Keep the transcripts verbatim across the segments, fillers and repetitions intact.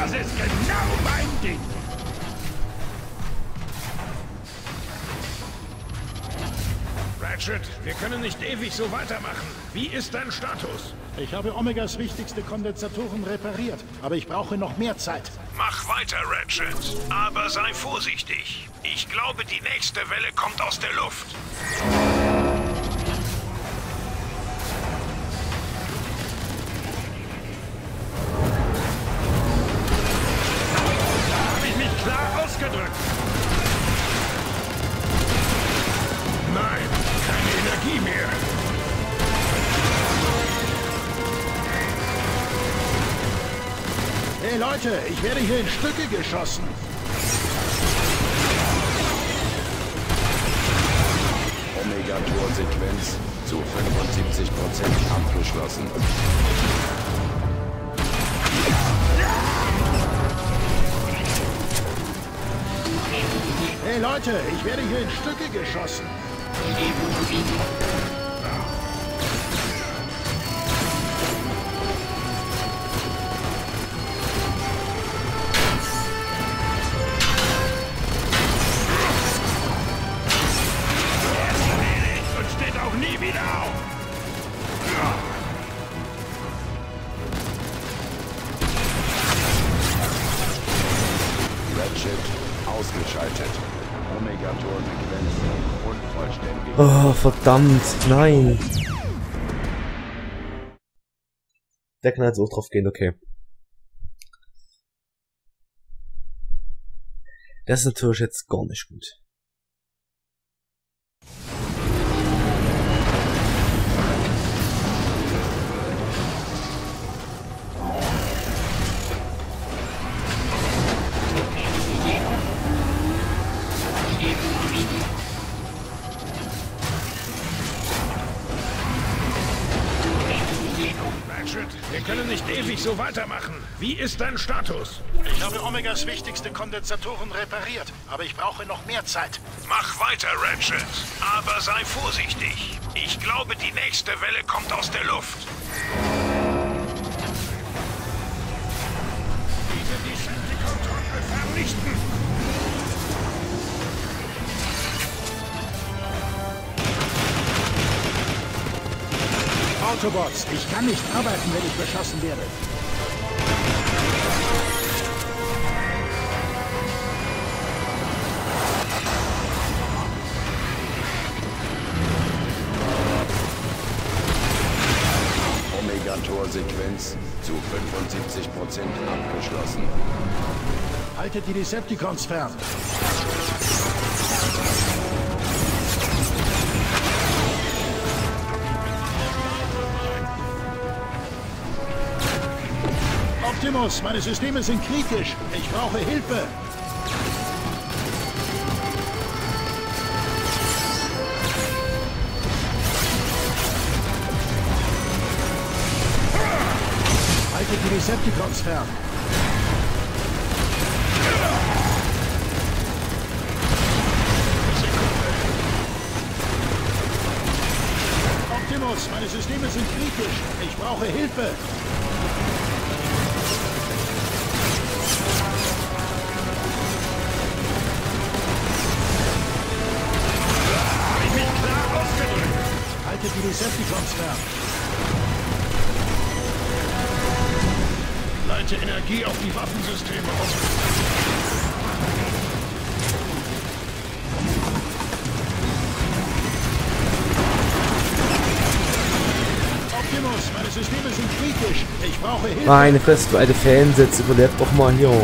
Das ist genau mein Ding. Ratchet, wir können nicht ewig so weitermachen. Wie ist dein Status? Ich habe Omegas wichtigste Kondensatoren repariert, aber ich brauche noch mehr Zeit. Mach weiter, Ratchet. Aber sei vorsichtig. Ich glaube, die nächste Welle kommt aus der Luft. Habe ich mich klar ausgedrückt? Nein, keine Energie mehr. Hey Leute, ich werde hier in Stücke geschossen. Omega-Tor-Sequenz zu fünfundsiebzig Prozent abgeschlossen. Hey Leute, ich werde hier in Stücke geschossen. Und steht auch nie wieder auf. Ratchet ausgeschaltet. Omega-Tor-Sequenz unvollständig. Oh, verdammt, nein. Der kann jetzt auch drauf gehen, okay. Das ist natürlich jetzt gar nicht gut. Ratchet, wir können nicht ewig so weitermachen. Wie ist dein Status? Ich habe Omegas wichtigste Kondensatoren repariert, aber ich brauche noch mehr Zeit. Mach weiter, Ratchet. Aber sei vorsichtig. Ich glaube, die nächste Welle kommt aus der Luft. Diese Decepticon-Trottel vernichten. Autobots, ich kann nicht arbeiten, wenn ich beschossen werde. Omega-Tor-Sequenz zu fünfundsiebzig Prozent abgeschlossen. Haltet die Decepticons fern. Optimus, meine Systeme sind kritisch. Ich brauche Hilfe. Haltet die Decepticons fern. Optimus, meine Systeme sind kritisch. Ich brauche Hilfe. Haltet die Decepticons fern. Leite Energie auf die Waffensysteme aus. Optimus, meine Systeme sind kritisch. Ich brauche Hilfe. Meine Fresse, du alte Fansitz, überlebt doch mal hier.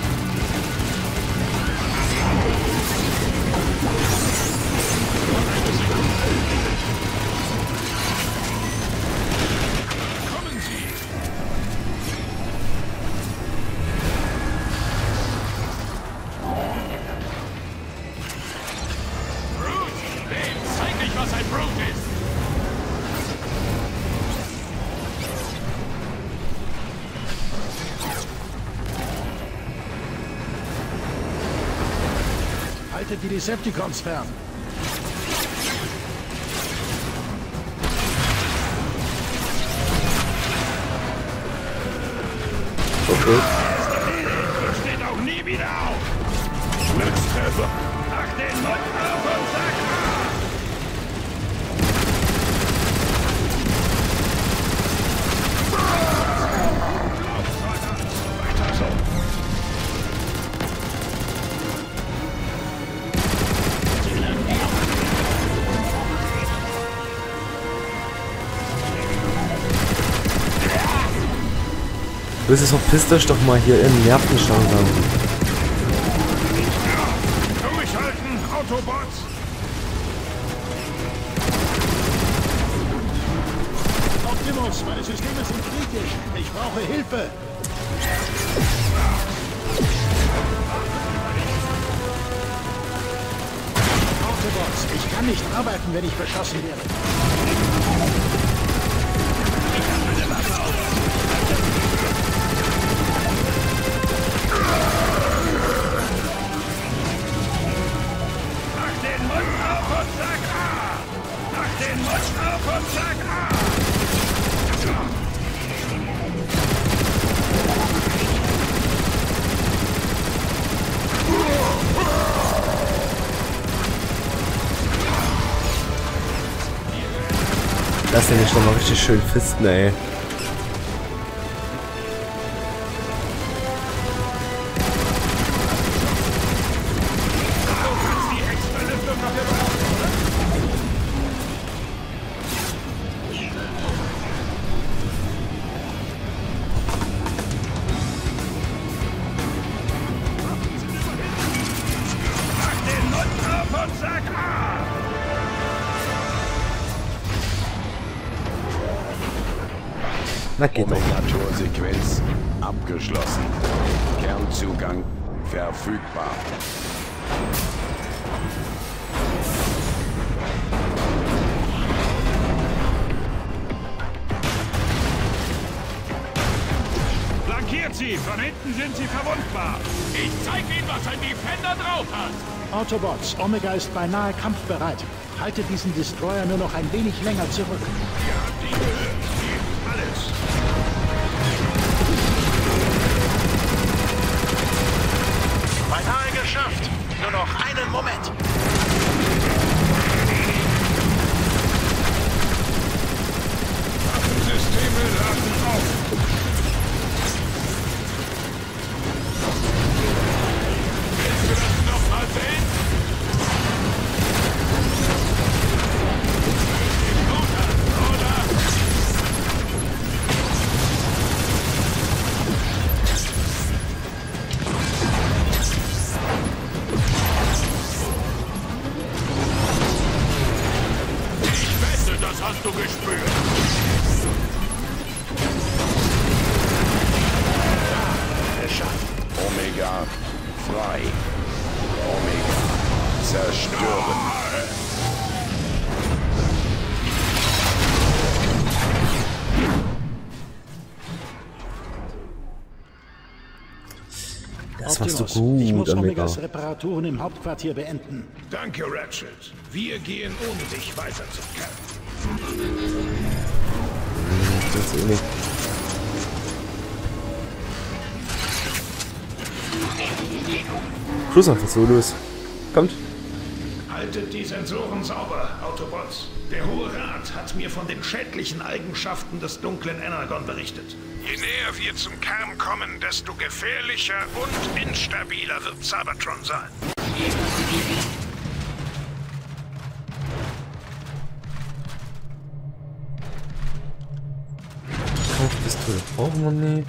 Haltet die Decepticons fern. Okay. Angreifer! Mach den Mund auf und sag A! Weiter so! Böses verpisst euch doch mal hier im Nervenstang haben. Durchhalten, Autobots! Optimus, meine Systeme sind kritisch. Ich brauche Hilfe. Autobots, ich kann nicht arbeiten, wenn ich beschossen werde. Mach den Mund auf und sag A! Mach den Mund auf und sag A! Lass den nicht nochmal richtig schön fisten, ey. Na geht doch. Omega-Tor-Sequenz abgeschlossen. Kernzugang verfügbar. Flankiert sie! Von hinten sind sie verwundbar! Ich zeig Ihnen, was ein Defender drauf hat! Autobots, Omega ist beinahe kampfbereit. Haltet diesen Destroyer nur noch ein wenig länger zurück. Ihr habt ihn gehört. Gebt alles! Beinahe geschafft. Nur noch einen Moment. Waffensysteme laden auf! Willst du das noch mal sehen? Gut an, oder? Ich wette, das hast du gespürt. Geschafft. Omega frei. Omega zerstören. Das machst du Optimus, ich muss gut, Omega. Omegas Reparaturen im Hauptquartier beenden. Danke, Ratchet. Wir gehen ohne dich weiter zum Camp. Das ist eh nicht. Schluss einfach so los. Kommt. Haltet die Sensoren sauber, Autobots. Der Hohe Rat hat mir von den schädlichen Eigenschaften des dunklen Energon berichtet. Je näher wir zum Kern kommen, desto gefährlicher und instabiler wird Cybertron sein. Kampfpistole brauchen wir nicht.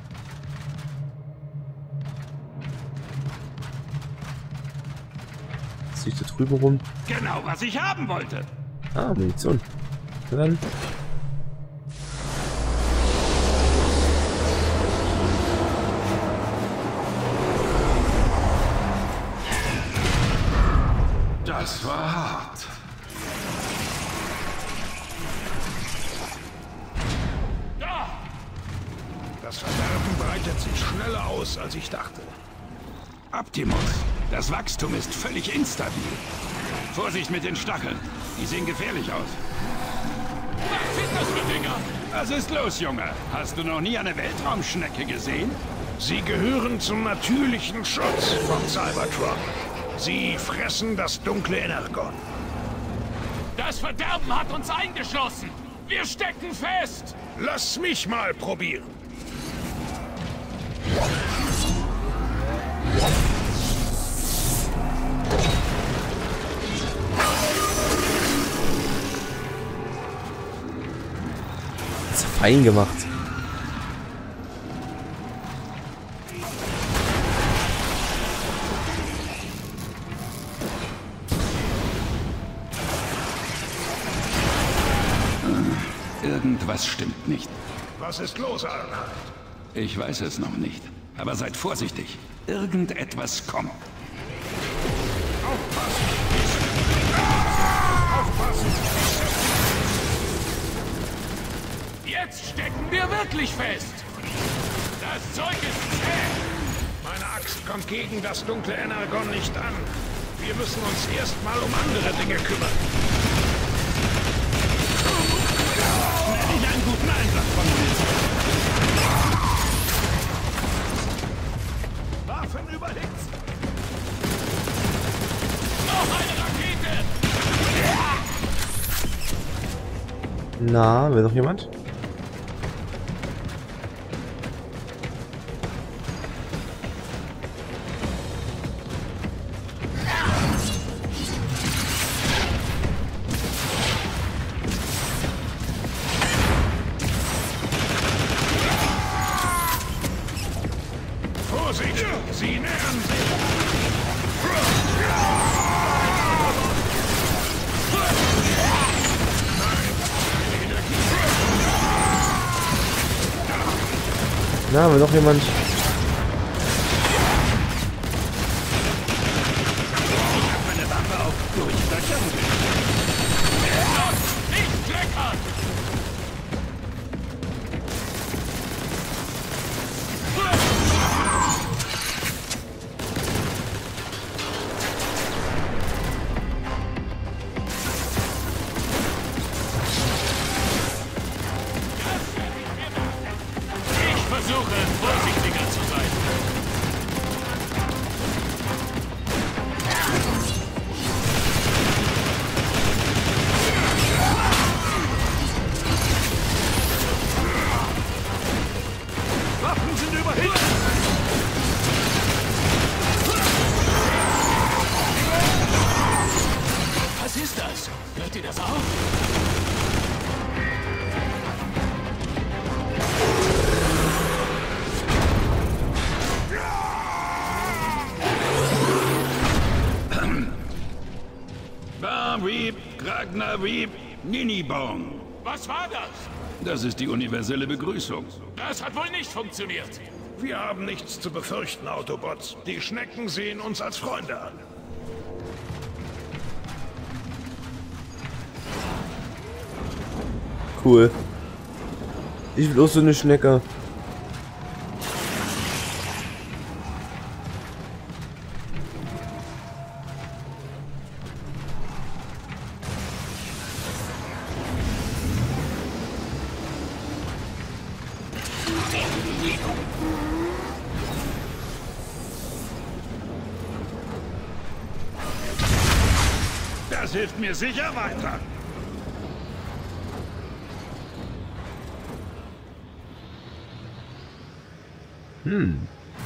Was liegt da drüben rum? Genau, was ich haben wollte. Ah, Munition. Na dann. Das war hart. Da! Das Verderben breitet sich schneller aus, als ich dachte. Optimus, das Wachstum ist völlig instabil. Vorsicht mit den Stacheln. Die sehen gefährlich aus. Was sind das für Dinger? Was ist los, Junge? Hast du noch nie eine Weltraumschnecke gesehen? Sie gehören zum natürlichen Schutz von Cybertron. Sie fressen das dunkle Energon. Das Verderben hat uns eingeschlossen. Wir stecken fest. Lass mich mal probieren. Das ist fein gemacht. Irgendwas stimmt nicht. Was ist los, Arenhard? Ich weiß es noch nicht. Aber seid vorsichtig. Irgendetwas kommt. Aufpassen! Ah! Aufpassen! Jetzt stecken wir wirklich fest. Das Zeug ist zäh. Meine Axt kommt gegen das dunkle Energon nicht an. Wir müssen uns erstmal um andere Dinge kümmern. Schnell einen guten Einsatz von uns. Waffen überhitzt. Noch eine Rakete. Na, will noch jemand? Vorsicht! Sie nähern sich! Na, will noch jemand? Ich hab meine Waffe auf Durchlöchern. Nicht kleckern. Ich versuche, vorsichtiger zu sein. Waffen sind überhitzt! Was ist das? Hört ihr das auch? Barweep, Ragnarweep, Ninibong. Was war das? Das ist die universelle Begrüßung. Das hat wohl nicht funktioniert. Wir haben nichts zu befürchten, Autobots. Die Schnecken sehen uns als Freunde an. Cool. Ich will auch so eine Schnecke. Das hilft mir sicher weiter. Hm.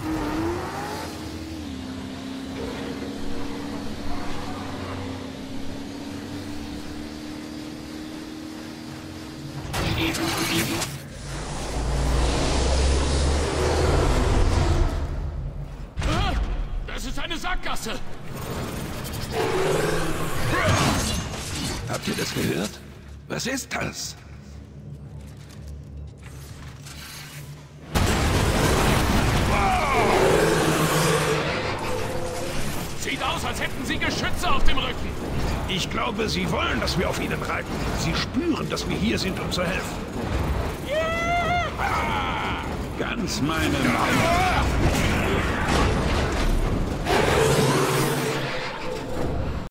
Das ist eine Sackgasse. Habt ihr das gehört? Was ist das? Sieht aus, als hätten sie Geschütze auf dem Rücken. Ich glaube, sie wollen, dass wir auf ihnen reiten. Sie spüren, dass wir hier sind, um zu helfen. Yeah! Ganz meine Meinung.